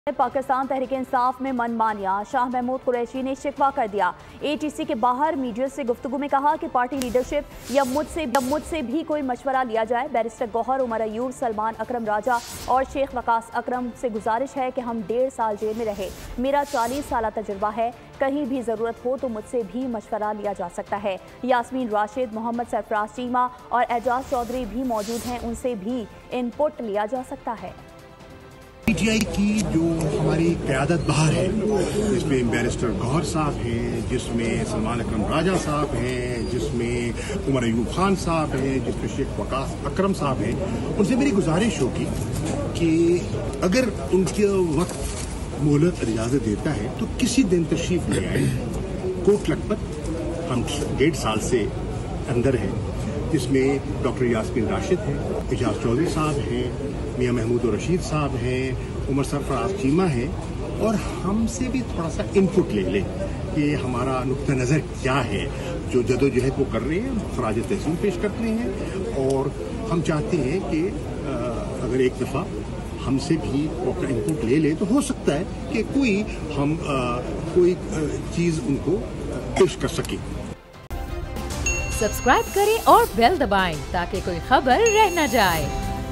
पाकिस्तान तहरीक इंसाफ में मनमानियां, शाह महमूद कुरैशी ने शिकवा कर दिया। ATC के बाहर मीडिया से गुफ्तगू में कहा कि पार्टी लीडरशिप या मुझसे भी कोई मशवरा लिया जाए। बैरिस्टर गौहर, उमर अयूब, सलमान अकरम राजा और शेख वकास अकरम से गुजारिश है कि हम 1.5 साल जेल में रहे। मेरा 40 साल तजुर्बा है, कहीं भी ज़रूरत हो तो मुझसे भी मशवरा लिया जा सकता है। यास्मीन राशिद, मोहम्मद सरफराज चीमा और एजाज चौधरी भी मौजूद हैं, उनसे भी इनपुट लिया जा सकता है। PTI की जो हमारी क़यादत बाहर है, जिसमें बैरिस्टर गौहर साहब हैं, जिसमें सलमान अकरम राजा साहब हैं, जिसमें उमर अयूब खान साहब हैं, जिसमें शेख वकास अकरम साहब हैं, उनसे मेरी गुजारिश होगी कि अगर उनके वक्त मोहलत इजाज़त देता है तो किसी दिन तशरीफ़ ले आए। कोट लखपत हम 1.5 साल से अंदर हैं, जिसमें डॉक्टर यास्मीन राशिद हैं, एजाज चौधरी साहब हैं, मियां महमूद रशीद साहब हैं, उमर सरफराज चीमा हैं, और हमसे भी थोड़ा सा इनपुट ले लें कि हमारा नुक्ता नज़र क्या है। जो जदोजहद वो कर रहे हैं, खराज तहसीन पेश करते हैं, और हम चाहते हैं कि अगर एक दफ़ा हमसे भी वो अपना इनपुट ले लें तो हो सकता है कि कोई चीज़ उनको पेश कर सके। सब्सक्राइब करें और बेल दबाएं ताकि कोई खबर रह न जाए।